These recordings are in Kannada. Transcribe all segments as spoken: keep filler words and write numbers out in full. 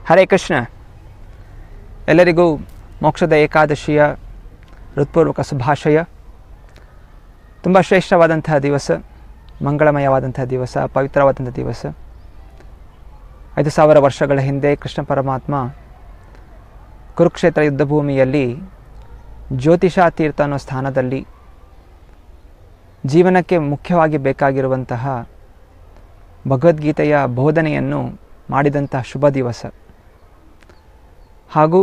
ಹರೇ ಕೃಷ್ಣ. ಎಲ್ಲರಿಗೂ ಮೋಕ್ಷದ ಏಕಾದಶಿಯ ಹೃತ್ಪೂರ್ವಕ ಶುಭಾಶಯ. ತುಂಬ ಶ್ರೇಷ್ಠವಾದಂತಹ ದಿವಸ, ಮಂಗಳಮಯವಾದಂತಹ ದಿವಸ, ಪವಿತ್ರವಾದಂಥ ದಿವಸ. ಐದು ಸಾವಿರ ವರ್ಷಗಳ ಹಿಂದೆ ಕೃಷ್ಣ ಪರಮಾತ್ಮ ಕುರುಕ್ಷೇತ್ರ ಯುದ್ಧಭೂಮಿಯಲ್ಲಿ ಜ್ಯೋತಿಷ ತೀರ್ಥ ಅನ್ನೋ ಸ್ಥಾನದಲ್ಲಿ ಜೀವನಕ್ಕೆ ಮುಖ್ಯವಾಗಿ ಬೇಕಾಗಿರುವಂತಹ ಭಗವದ್ಗೀತೆಯ ಬೋಧನೆಯನ್ನು ಮಾಡಿದಂತಹ ಶುಭ ದಿವಸ. ಹಾಗೂ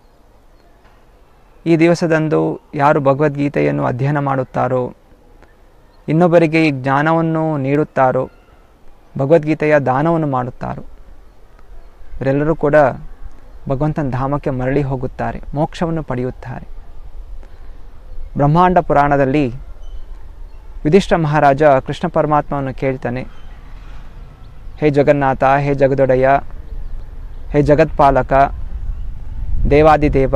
ಈ ದಿವಸದಂದು ಯಾರು ಭಗವದ್ಗೀತೆಯನ್ನು ಅಧ್ಯಯನ ಮಾಡುತ್ತಾರೋ, ಇನ್ನೊಬ್ಬರಿಗೆ ಈ ಜ್ಞಾನವನ್ನು ನೀಡುತ್ತಾರೋ, ಭಗವದ್ಗೀತೆಯ ದಾನವನ್ನು ಮಾಡುತ್ತಾರೋ, ಇವರೆಲ್ಲರೂ ಕೂಡ ಭಗವಂತನ ಧಾಮಕ್ಕೆ ಮರಳಿ ಹೋಗುತ್ತಾರೆ, ಮೋಕ್ಷವನ್ನು ಪಡೆಯುತ್ತಾರೆ. ಬ್ರಹ್ಮಾಂಡ ಪುರಾಣದಲ್ಲಿ ಯುಧಿಷ್ಠಿರ ಮಹಾರಾಜ ಕೃಷ್ಣ ಪರಮಾತ್ಮವನ್ನು ಕೇಳ್ತಾನೆ, ಹೇ ಜಗನ್ನಾಥ, ಹೇ ಜಗದೊಡೆಯ, ಹೇ ಜಗತ್ಪಾಲಕ, ದೇವಾದಿದೇವ,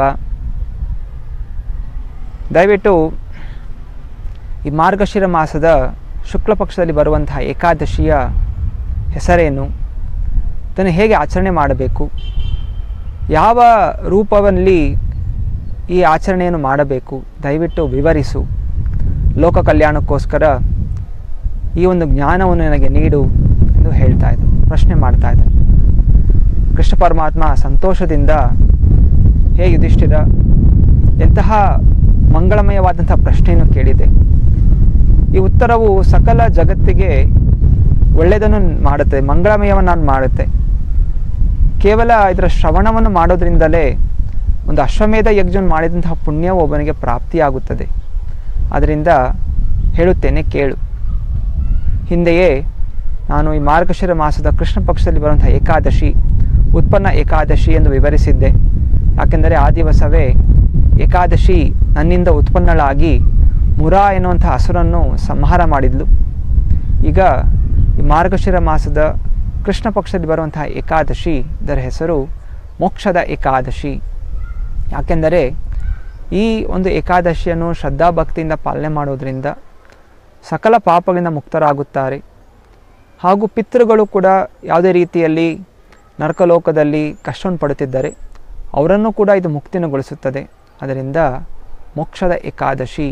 ದಯವಿಟ್ಟು ಈ ಮಾರ್ಗಶಿರ ಮಾಸದ ಶುಕ್ಲ ಪಕ್ಷದಲ್ಲಿ ಬರುವಂತಹ ಏಕಾದಶಿಯ ಹೆಸರೇನು, ಅದನ್ನು ಹೇಗೆ ಆಚರಣೆ ಮಾಡಬೇಕು, ಯಾವ ರೂಪದಲ್ಲಿ ಈ ಆಚರಣೆಯನ್ನು ಮಾಡಬೇಕು, ದಯವಿಟ್ಟು ವಿವರಿಸು. ಲೋಕ ಕಲ್ಯಾಣಕ್ಕೋಸ್ಕರ ಈ ಒಂದು ಜ್ಞಾನವನ್ನು ನನಗೆ ನೀಡು ಎಂದು ಹೇಳ್ತಾ ಇದ್ದ, ಪ್ರಶ್ನೆ ಮಾಡ್ತಾ ಇದ್ದ. ಕೃಷ್ಣ ಪರಮಾತ್ಮ ಸಂತೋಷದಿಂದ, ಹೇ ಯುಧಿಷ್ಠಿರ, ಎಂತಹ ಮಂಗಳಮಯವಾದಂಥ ಪ್ರಶ್ನೆಯನ್ನು ಕೇಳಿದೆ. ಈ ಉತ್ತರವು ಸಕಲ ಜಗತ್ತಿಗೆ ಒಳ್ಳೆಯದನ್ನು ಮಾಡುತ್ತೆ, ಮಂಗಳಮಯವನ್ನು ಮಾಡುತ್ತೆ. ಕೇವಲ ಇದರ ಶ್ರವಣವನ್ನು ಮಾಡೋದ್ರಿಂದಲೇ ಒಂದು ಅಶ್ವಮೇಧ ಯಜ್ಞ ಮಾಡಿದಂತಹ ಪುಣ್ಯವು ಒಬ್ಬನಿಗೆ ಪ್ರಾಪ್ತಿಯಾಗುತ್ತದೆ. ಆದ್ದರಿಂದ ಹೇಳುತ್ತೇನೆ, ಕೇಳು. ಹಿಂದೆಯೇ ನಾನು ಈ ಮಾರ್ಗಶಿರ ಮಾಸದ ಕೃಷ್ಣ ಪಕ್ಷದಲ್ಲಿ ಬರುವಂಥ ಏಕಾದಶಿ ಉತ್ಪನ್ನ ಏಕಾದಶಿ ಎಂದು ವಿವರಿಸಿದ್ದೆ. ಯಾಕೆಂದರೆ ಆ ದಿವಸವೇ ಏಕಾದಶಿ ನನ್ನಿಂದ ಉತ್ಪನ್ನಳಾಗಿ ಮುರಾ ಎನ್ನುವಂಥ ಹಸುರನ್ನು ಸಂಹಾರ ಮಾಡಿದ್ಲು. ಈಗ ಈ ಮಾರ್ಗಶಿರ ಮಾಸದ ಕೃಷ್ಣ ಪಕ್ಷದಲ್ಲಿ ಬರುವಂತಹ ಏಕಾದಶಿ, ಇದರ ಹೆಸರು ಮೋಕ್ಷದ ಏಕಾದಶಿ. ಯಾಕೆಂದರೆ ಈ ಒಂದು ಏಕಾದಶಿಯನ್ನು ಶ್ರದ್ಧಾಭಕ್ತಿಯಿಂದ ಪಾಲನೆ ಮಾಡೋದರಿಂದ ಸಕಲ ಪಾಪಗಳಿಂದ ಮುಕ್ತರಾಗುತ್ತಾರೆ. ಹಾಗೂ ಪಿತೃಗಳು ಕೂಡ ಯಾವುದೇ ರೀತಿಯಲ್ಲಿ ನರಕಲೋಕದಲ್ಲಿ ಕಷ್ಟವನ್ನು ಪಡುತ್ತಿದ್ದರೆ ಅವರನ್ನು ಕೂಡ ಇದು ಮುಕ್ತಿನಗೊಳಿಸುತ್ತದೆ. ಅದರಿಂದ ಮೋಕ್ಷದ ಏಕಾದಶಿ.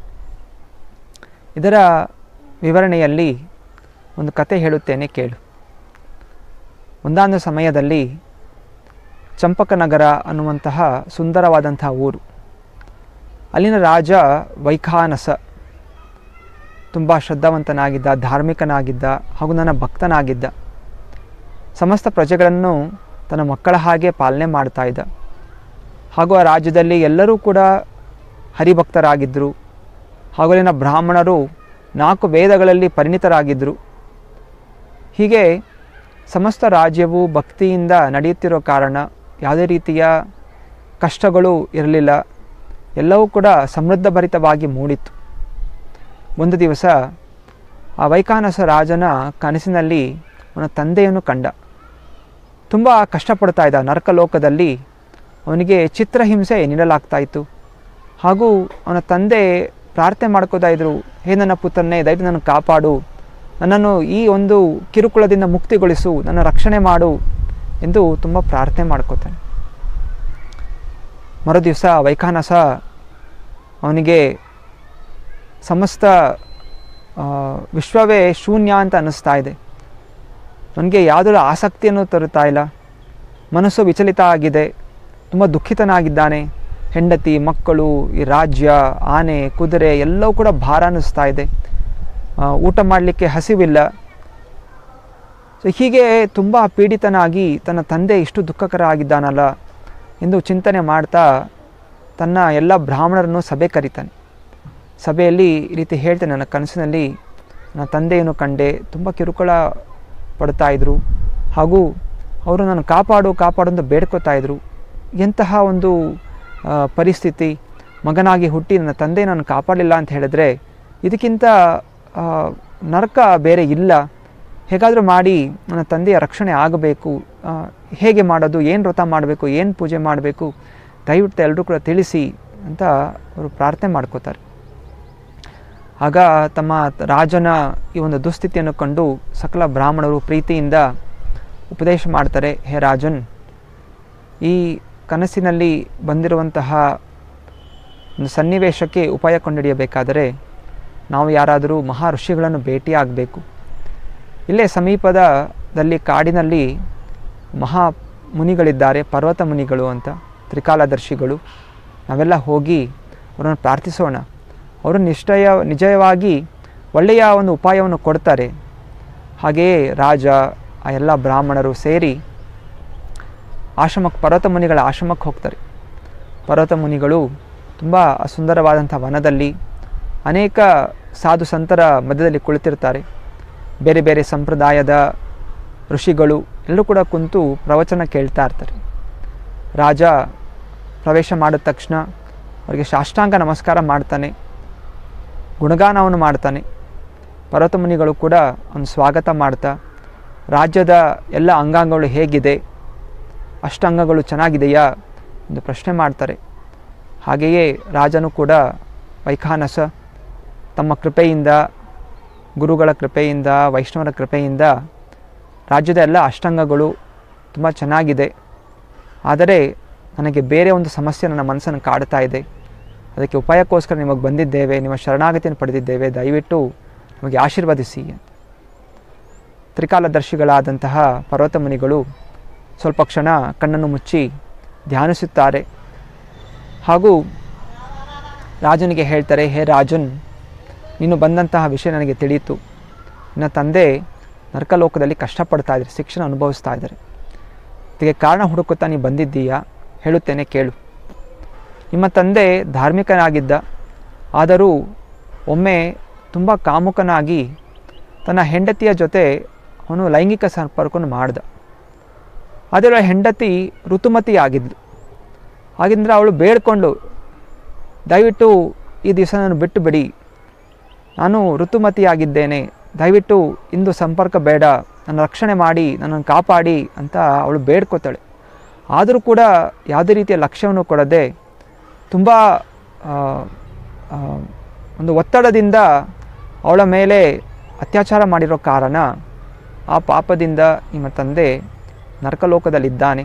ಇದರ ವಿವರಣೆಯಲ್ಲಿ ಒಂದು ಕತೆ ಹೇಳುತ್ತೇನೆ, ಕೇಳು. ಒಂದಾನು ಸಮಯದಲ್ಲಿ ಚಂಪಕನಗರ ಅನ್ನುವಂತಹ ಸುಂದರವಾದಂತಹ ಊರು. ಅಲ್ಲಿನ ರಾಜ ವೈಖಾನಸ ತುಂಬ ಶ್ರದ್ಧಾವಂತನಾಗಿದ್ದ, ಧಾರ್ಮಿಕನಾಗಿದ್ದ, ಹಾಗೂ ನನ್ನ ಭಕ್ತನಾಗಿದ್ದ. ಸಮಸ್ತ ಪ್ರಜೆಗಳನ್ನು ತನ್ನ ಮಕ್ಕಳ ಹಾಗೆ ಪಾಲನೆ ಮಾಡ್ತಾ ಇದ್ದ. ಹಾಗೂ ಆ ರಾಜ್ಯದಲ್ಲಿ ಎಲ್ಲರೂ ಕೂಡ ಹರಿಭಕ್ತರಾಗಿದ್ದರು. ಹಾಗೂ ಅಲ್ಲಿನ ಬ್ರಾಹ್ಮಣರು ನಾಲ್ಕು ವೇದಗಳಲ್ಲಿ ಪರಿಣಿತರಾಗಿದ್ದರು. ಹೀಗೆ ಸಮಸ್ತ ರಾಜ್ಯವು ಭಕ್ತಿಯಿಂದ ನಡೆಯುತ್ತಿರೋ ಕಾರಣ ಯಾವುದೇ ರೀತಿಯ ಕಷ್ಟಗಳು ಇರಲಿಲ್ಲ. ಎಲ್ಲವೂ ಕೂಡ ಸಮೃದ್ಧಭರಿತವಾಗಿ ಮೂಡಿತ್ತು. ಒಂದು ದಿವಸ ಆ ವೈಖಾನಸ ರಾಜನ ಕನಸಿನಲ್ಲಿ ಅವನ ತಂದೆಯನ್ನು ಕಂಡ. ತುಂಬ ಕಷ್ಟಪಡ್ತಾ ಇದ್ದ. ನರಕಲೋಕದಲ್ಲಿ ಅವನಿಗೆ ಚಿತ್ರಹಿಂಸೆ ನೀಡಲಾಗ್ತಾಯಿತ್ತು. ಹಾಗೂ ಅವನ ತಂದೆ ಪ್ರಾರ್ಥನೆ ಮಾಡ್ಕೋತಾ ಇದ್ದರು, ಹೇ ನನ್ನ ಪುತ್ರನೇ, ದಯವಿಟ್ಟು ನನ್ನ ಕಾಪಾಡು, ನನ್ನನ್ನು ಈ ಒಂದು ಕಿರುಕುಳದಿಂದ ಮುಕ್ತಿಗೊಳಿಸು, ನನ್ನ ರಕ್ಷಣೆ ಮಾಡು ಎಂದು ತುಂಬ ಪ್ರಾರ್ಥನೆ ಮಾಡ್ಕೋತಾನೆ. ಮರುದಿವಸ ವೈಖಾನಸ ಅವನಿಗೆ ಸಮಸ್ತ ವಿಶ್ವವೇ ಶೂನ್ಯ ಅಂತ ಅನ್ನಿಸ್ತಾ ಇದೆ. ಅವನಿಗೆ ಯಾವುದರ ಆಸಕ್ತಿಯನ್ನು ತರುತ್ತಾ ಇಲ್ಲ. ಮನಸ್ಸು ವಿಚಲಿತ ಆಗಿದೆ. ತುಂಬ ದುಃಖಿತನಾಗಿದ್ದಾನೆ. ಹೆಂಡತಿ, ಮಕ್ಕಳು, ಈ ರಾಜ್ಯ, ಆನೆ, ಕುದುರೆ ಎಲ್ಲವೂ ಕೂಡ ಭಾರ ಅನ್ನಿಸ್ತಾ ಇದೆ. ಊಟ ಮಾಡಲಿಕ್ಕೆ ಹಸಿವಿಲ್ಲ. ಸೊ ಹೀಗೆ ತುಂಬ ಪೀಡಿತನಾಗಿ ತನ್ನ ತಂದೆ ಇಷ್ಟು ದುಃಖಕರ ಆಗಿದ್ದಾನಲ್ಲ ಎಂದು ಚಿಂತನೆ ಮಾಡ್ತಾ ತನ್ನ ಎಲ್ಲ ಬ್ರಾಹ್ಮಣರನ್ನು ಸಭೆ ಕರೀತಾನೆ. ಸಭೆಯಲ್ಲಿ ಈ ರೀತಿ ಹೇಳ್ತೇನೆ, ನನ್ನ ಕನಸಿನಲ್ಲಿ ನನ್ನ ತಂದೆಯನ್ನು ಕಂಡೆ, ತುಂಬ ಕಿರುಕುಳ ಪಡ್ತಾಯಿದ್ರು. ಹಾಗೂ ಅವರು ನಾನು ಕಾಪಾಡು ಕಾಪಾಡು ಅಂತ ಬೇಡ್ಕೋತಾ ಇದ್ರು. ಎಂತಹ ಒಂದು ಪರಿಸ್ಥಿತಿ, ಮಗನಾಗಿ ಹುಟ್ಟಿ ನನ್ನ ತಂದೆ ನಾನು ಕಾಪಾಡಲಿಲ್ಲ ಅಂತ ಹೇಳಿದ್ರೆ ಇದಕ್ಕಿಂತ ನರಕ ಬೇರೆ ಇಲ್ಲ. ಹೇಗಾದರೂ ಮಾಡಿ ನನ್ನ ತಂದೆಯ ರಕ್ಷಣೆ ಆಗಬೇಕು. ಹೇಗೆ ಮಾಡೋದು, ಏನು ವ್ರತ ಮಾಡಬೇಕು, ಏನು ಪೂಜೆ ಮಾಡಬೇಕು, ದಯವಿಟ್ಟು ಎಲ್ಲರೂ ಕೂಡ ತಿಳಿಸಿ ಅಂತ ಅವರು ಪ್ರಾರ್ಥನೆ ಮಾಡ್ಕೋತಾರೆ. ಆಗ ತಮ್ಮ ರಾಜನ ಈ ಒಂದು ದುಸ್ಥಿತಿಯನ್ನು ಕಂಡು ಸಕಲ ಬ್ರಾಹ್ಮಣರು ಪ್ರೀತಿಯಿಂದ ಉಪದೇಶ ಮಾಡ್ತಾರೆ, ಹೇ ರಾಜನ್, ಈ ಕನಸಿನಲ್ಲಿ ಬಂದಿರುವಂತಹ ಒಂದು ಸನ್ನಿವೇಶಕ್ಕೆ ಉಪಾಯ ಕಂಡುಹಿಡಿಯಬೇಕಾದರೆ ನಾವು ಯಾರಾದರೂ ಮಹಾ ಋಷಿಗಳನ್ನು ಭೇಟಿಯಾಗಬೇಕು. ಇಲ್ಲೇ ಸಮೀಪದಲ್ಲಿ ಕಾಡಿನಲ್ಲಿ ಮಹಾ ಮುನಿಗಳಿದ್ದಾರೆ, ಪರ್ವತ ಮುನಿಗಳು ಅಂತ, ತ್ರಿಕಾಲದರ್ಶಿಗಳು. ನಾವೆಲ್ಲ ಹೋಗಿ ಅವರನ್ನು ಪ್ರಾರ್ಥಿಸೋಣ. ಅವರು ನಿಶ್ಚಯ ನಿಜವಾಗಿ ಒಳ್ಳೆಯ ಒಂದು ಉಪಾಯವನ್ನು ಕೊಡ್ತಾರೆ. ಹಾಗೆಯೇ ರಾಜ, ಆ ಎಲ್ಲ ಬ್ರಾಹ್ಮಣರು ಸೇರಿ ಆಶ್ರಮಕ್ಕೆ, ಪರ್ವತ ಮುನಿಗಳ ಆಶ್ರಮಕ್ಕೆ ಹೋಗ್ತಾರೆ. ಪರ್ವತ ಮುನಿಗಳು ತುಂಬ ಸುಂದರವಾದಂಥ ವನದಲ್ಲಿ ಅನೇಕ ಸಾಧು ಸಂತರ ಮಧ್ಯದಲ್ಲಿ ಕುಳಿತಿರ್ತಾರೆ. ಬೇರೆ ಬೇರೆ ಸಂಪ್ರದಾಯದ ಋಷಿಗಳು ಎಲ್ಲರೂ ಕೂಡ ಕುಂತು ಪ್ರವಚನ ಕೇಳ್ತಾ ಇರ್ತಾರೆ. ರಾಜ ಪ್ರವೇಶ ಮಾಡಿದ ತಕ್ಷಣ ಅವರಿಗೆ ಸಾಷ್ಟಾಂಗ ನಮಸ್ಕಾರ ಮಾಡ್ತಾನೆ, ಗುಣಗಾನವನ್ನು ಮಾಡ್ತಾನೆ. ಪರ್ವತ ಮುನಿಗಳು ಕೂಡ ಒಂದು ಸ್ವಾಗತ ಮಾಡ್ತಾ ರಾಜ್ಯದ ಎಲ್ಲ ಅಂಗಾಂಗಗಳು ಹೇಗಿದೆ, ಅಷ್ಟಾಂಗಗಳು ಚೆನ್ನಾಗಿದೆಯಾ ಎಂದು ಪ್ರಶ್ನೆ ಮಾಡ್ತಾರೆ. ಹಾಗೆಯೇ ರಾಜನು ಕೂಡ ವೈಖಾನಸ ತಮ್ಮ ಕೃಪೆಯಿಂದ, ಗುರುಗಳ ಕೃಪೆಯಿಂದ, ವೈಷ್ಣವರ ಕೃಪೆಯಿಂದ ರಾಜ್ಯದ ಎಲ್ಲ ಅಷ್ಟಾಂಗಗಳು ತುಂಬ ಚೆನ್ನಾಗಿದೆ. ಆದರೆ ನನಗೆ ಬೇರೆ ಒಂದು ಸಮಸ್ಯೆ ನನ್ನ ಮನಸ್ಸನ್ನು ಕಾಡ್ತಾ ಇದೆ. ಅದಕ್ಕೆ ಉಪಾಯಕ್ಕೋಸ್ಕರ ನಿಮಗೆ ಬಂದಿದ್ದೇವೆ, ನಿಮ್ಮ ಶರಣಾಗತಿಯನ್ನು ಪಡೆದಿದ್ದೇವೆ, ದಯವಿಟ್ಟು ನಮಗೆ ಆಶೀರ್ವದಿಸಿ. ತ್ರಿಕಾಲದರ್ಶಿಗಳಾದಂತಹ ಪರ್ವತ ಮುನಿಗಳು ಸ್ವಲ್ಪ ಕ್ಷಣ ಕಣ್ಣನ್ನು ಮುಚ್ಚಿ ಧ್ಯಾನಿಸುತ್ತಾರೆ. ಹಾಗೂ ರಾಜನಿಗೆ ಹೇಳ್ತಾರೆ, ಹೇ ರಾಜನ್, ನೀನು ಬಂದಂತಹ ವಿಷಯ ನನಗೆ ತಿಳಿಯಿತು. ನಿನ್ನ ತಂದೆ ನರಕಲೋಕದಲ್ಲಿ ಕಷ್ಟಪಡ್ತಾ ಇದ್ದಾರೆ, ಶಿಕ್ಷಣ ಅನುಭವಿಸ್ತಾ ಇದ್ದಾರೆ. ಇದಕ್ಕೆ ಕಾರಣ ಹುಡುಕುತ್ತಾ ನೀನು ಬಂದಿದ್ದೀಯಾ? ಹೇಳುತ್ತೇನೆ ಕೇಳು. ನಿಮ್ಮ ತಂದೆ ಧಾರ್ಮಿಕನಾಗಿದ್ದ, ಆದರೂ ಒಮ್ಮೆ ತುಂಬ ಕಾಮುಕನಾಗಿ ತನ್ನ ಹೆಂಡತಿಯ ಜೊತೆ ಅವನು ಲೈಂಗಿಕ ಸಂಪರ್ಕವನ್ನು ಮಾಡ್ದ. ಆದರೆ ಹೆಂಡತಿ ಋತುಮತಿ ಆಗಿದ್ಲು. ಹಾಗಿದ್ರೆ ಅವಳು ಬೇಡ್ಕೊಂಡು, ದಯವಿಟ್ಟು ಈ ದಿವಸ ನಾನು ಬಿಟ್ಟು ಬಿಡಿ, ನಾನು ಋತುಮತಿಯಾಗಿದ್ದೇನೆ, ದಯವಿಟ್ಟು ಇಂದು ಸಂಪರ್ಕ ಬೇಡ, ನನ್ನ ರಕ್ಷಣೆ ಮಾಡಿ, ನನ್ನನ್ನು ಕಾಪಾಡಿ ಅಂತ ಅವಳು ಬೇಡ್ಕೋತಾಳೆ. ಆದರೂ ಕೂಡ ಯಾವುದೇ ರೀತಿಯ ಲಕ್ಷ್ಯವನ್ನು ಕೊಡದೆ ತುಂಬ ಒಂದು ಒತ್ತಡದಿಂದ ಅವಳ ಮೇಲೆ ಅತ್ಯಾಚಾರ ಮಾಡಿರೋ ಕಾರಣ ಆ ಪಾಪದಿಂದ ನಿಮ್ಮ ತಂದೆ ನರಕಲೋಕದಲ್ಲಿದ್ದಾನೆ.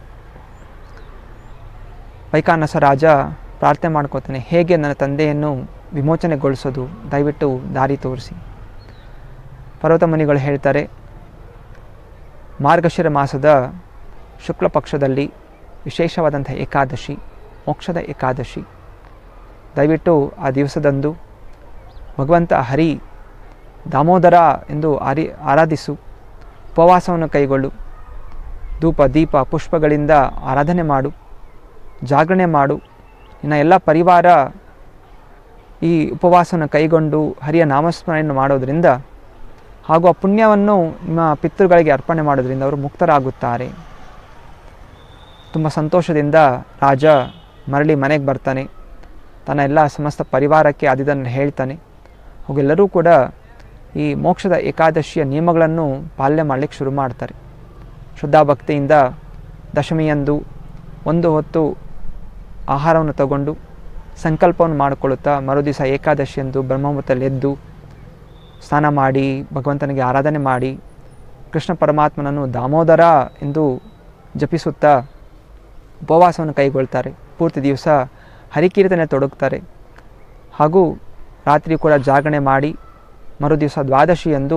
ವೈಖಾನಸ ರಾಜ ಪ್ರಾರ್ಥನೆ ಮಾಡ್ಕೋತಾನೆ, ಹೇಗೆ ನನ್ನ ತಂದೆಯನ್ನು ವಿಮೋಚನೆಗೊಳಿಸೋದು, ದಯವಿಟ್ಟು ದಾರಿ ತೋರಿಸಿ. ಪರ್ವತ ಮುನಿಗಳು ಹೇಳ್ತಾರೆ, ಮಾರ್ಗಶಿರ ಮಾಸದ ಶುಕ್ಲ ಪಕ್ಷದಲ್ಲಿ ವಿಶೇಷವಾದಂಥ ಏಕಾದಶಿ, ಮೋಕ್ಷದ ಏಕಾದಶಿ. ದಯವಿಟ್ಟು ಆ ದಿವಸದಂದು ಭಗವಂತ ಹರಿ ದಾಮೋದರ ಎಂದು ಆರಿ ಆರಾಧಿಸು, ಉಪವಾಸವನ್ನು ಕೈಗೊಳ್ಳು, ಧೂಪ ದೀಪ ಪುಷ್ಪಗಳಿಂದ ಆರಾಧನೆ ಮಾಡು, ಜಾಗರಣೆ ಮಾಡು. ನಿನ್ನ ಎಲ್ಲ ಪರಿವಾರ ಈ ಉಪವಾಸವನ್ನು ಕೈಗೊಂಡು ಹರಿಯ ನಾಮಸ್ಮರಣೆಯನ್ನು ಮಾಡೋದರಿಂದ ಹಾಗೂ ಆ ಪುಣ್ಯವನ್ನು ನಿಮ್ಮ ಪಿತೃಗಳಿಗೆ ಅರ್ಪಣೆ ಮಾಡೋದ್ರಿಂದ ಅವರು ಮುಕ್ತರಾಗುತ್ತಾರೆ. ತುಂಬ ಸಂತೋಷದಿಂದ ರಾಜ ಮರಳಿ ಮನೆಗೆ ಬರ್ತಾನೆ. ತನ್ನ ಎಲ್ಲ ಸಮಸ್ತ ಪರಿವಾರಕ್ಕೆ ಆದಿದ್ದನ್ನು ಹೇಳ್ತಾನೆ. ಹಾಗೆಲ್ಲರೂ ಕೂಡ ಈ ಮೋಕ್ಷದ ಏಕಾದಶಿಯ ನಿಯಮಗಳನ್ನು ಪಾಲನೆ ಮಾಡಲಿಕ್ಕೆ ಶುರು ಮಾಡ್ತಾರೆ. ಶ್ರದ್ಧಾಭಕ್ತಿಯಿಂದ ದಶಮಿಯಂದು ಒಂದು ಹೊತ್ತು ಆಹಾರವನ್ನು ತಗೊಂಡು ಸಂಕಲ್ಪವನ್ನು ಮಾಡಿಕೊಳ್ಳುತ್ತಾ ಮರುದಿವಸ ಏಕಾದಶಿಯಂದು ಬ್ರಹ್ಮಮುಹೂರ್ತದಲ್ಲಿ ಎದ್ದು ಸ್ನಾನ ಮಾಡಿ ಭಗವಂತನಿಗೆ ಆರಾಧನೆ ಮಾಡಿ ಕೃಷ್ಣ ಪರಮಾತ್ಮನನ್ನು ದಾಮೋದರ ಎಂದು ಜಪಿಸುತ್ತಾ ಉಪವಾಸವನ್ನು ಕೈಗೊಳ್ತಾರೆ. ಪೂರ್ತಿ ದಿವಸ ಹರಿಕೀರ್ತನೆ ತೊಡಗುತ್ತಾರೆ. ಹಾಗೂ ರಾತ್ರಿ ಕೂಡ ಜಾಗರಣೆ ಮಾಡಿ ಮರುದಿವಸ ದ್ವಾದಶಿಯಂದು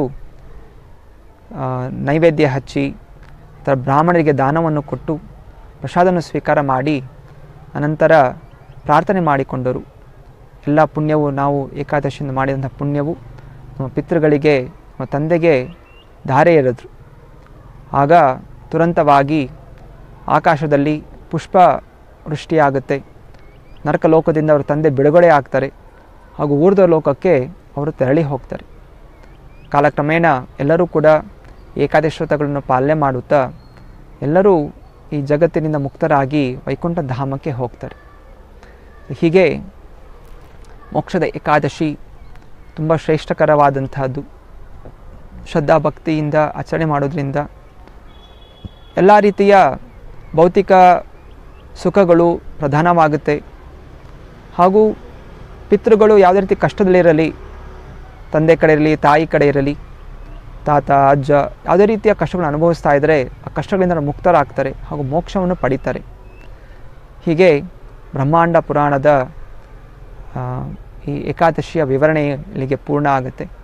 ನೈವೇದ್ಯ ಹಚ್ಚಿ ತರ ಬ್ರಾಹ್ಮಣರಿಗೆ ದಾನವನ್ನು ಕೊಟ್ಟು ಪ್ರಸಾದವನ್ನು ಸ್ವೀಕಾರ ಮಾಡಿ ಅನಂತರ ಪ್ರಾರ್ಥನೆ ಮಾಡಿಕೊಂಡರು. ಎಲ್ಲ ಪುಣ್ಯವು ನಾವು ಏಕಾದಶಿಯಿಂದ ಮಾಡಿದಂಥ ಪುಣ್ಯವು ನಮ್ಮ ಪಿತೃಗಳಿಗೆ, ನಮ್ಮ ತಂದೆಗೆ ಧಾರೆ ಎರೆದ್ರು. ಆಗ ತುರಂತವಾಗಿ ಆಕಾಶದಲ್ಲಿ ಪುಷ್ಪ ವೃಷ್ಟಿಯಾಗುತ್ತೆ. ನರಕಲೋಕದಿಂದ ಅವರ ತಂದೆ ಬಿಡುಗಡೆ ಆಗ್ತಾರೆ. ಹಾಗೂ ಊರ್ಧ್ವ ಲೋಕಕ್ಕೆ ಅವರು ತೆರಳಿ ಹೋಗ್ತಾರೆ. ಕಾಲಕ್ರಮೇಣ ಎಲ್ಲರೂ ಕೂಡ ಏಕಾದಶಿ ವ್ರತಗಳನ್ನು ಪಾಲನೆ ಮಾಡುತ್ತಾ ಎಲ್ಲರೂ ಈ ಜಗತ್ತಿನಿಂದ ಮುಕ್ತರಾಗಿ ವೈಕುಂಠ ಧಾಮಕ್ಕೆ ಹೋಗ್ತಾರೆ. ಹೀಗೆ ಮೋಕ್ಷದ ಏಕಾದಶಿ ತುಂಬ ಶ್ರೇಷ್ಠಕರವಾದಂತಹದ್ದು. ಶ್ರದ್ಧಾಭಕ್ತಿಯಿಂದ ಆಚರಣೆ ಮಾಡೋದ್ರಿಂದ ಎಲ್ಲ ರೀತಿಯ ಭೌತಿಕ ಸುಖಗಳು ಪ್ರಧಾನವಾಗುತ್ತೆ. ಹಾಗೂ ಪಿತೃಗಳು ಯಾವುದೇ ರೀತಿ ಕಷ್ಟದಲ್ಲಿರಲಿ, ತಂದೆ ಕಡೆ ಇರಲಿ, ತಾಯಿ ಕಡೆ ಇರಲಿ, ತಾತ ಅಜ್ಜ ಯಾವುದೇ ರೀತಿಯ ಕಷ್ಟಗಳನ್ನು ಅನುಭವಿಸ್ತಾ ಇದ್ದರೆ ಆ ಕಷ್ಟಗಳಿಂದ ಮುಕ್ತರಾಗ್ತಾರೆ ಹಾಗೂ ಮೋಕ್ಷವನ್ನು ಪಡೀತಾರೆ. ಹೀಗೆ ಬ್ರಹ್ಮಾಂಡ ಪುರಾಣದ ಈ ಏಕಾದಶಿಯ ವಿವರಣೆ ಇಲ್ಲಿಗೆ ಪೂರ್ಣ ಆಗುತ್ತೆ.